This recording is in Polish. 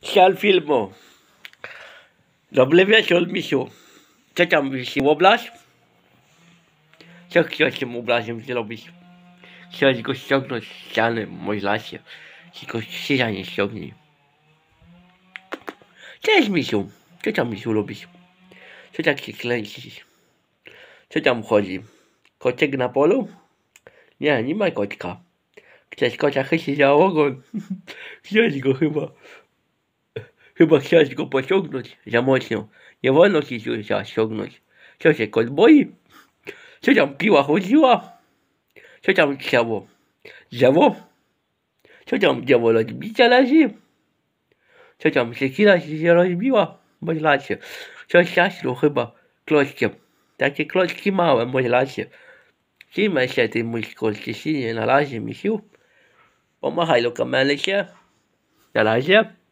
Sial filmu. Dobry wieczór, misiu. Co tam wisi, obraz? Co chciałeś tym obrazem zrobić? Chciałeś go ściągnąć z ściany, może lasie. Tylko krzyża nie ściągnij. Cześć, misiu. Co tam, misiu, robisz? Co tak się kręcisz? Co tam chodzi? Kotek na polu? Nie, nie ma kotka. Chcesz kota chycić za ogon? Chciałeś go chyba. Chyba chciałeś go pociągnąć za mocno. Nie wolno ci się ściągnąć. Co się kot boi? Co tam piła chodziła? Co tam chciało? Drzewo? Co tam drzewo rozbicia leży? Co tam sekira się rozbiła? Bądź lasie. Coś ciasno chyba klockiem. Takie klocki małe, bądź lasie. Trzymaj się ty mój kolczysinie na razie, misiu. Pomachaj do kamery się. Na razie.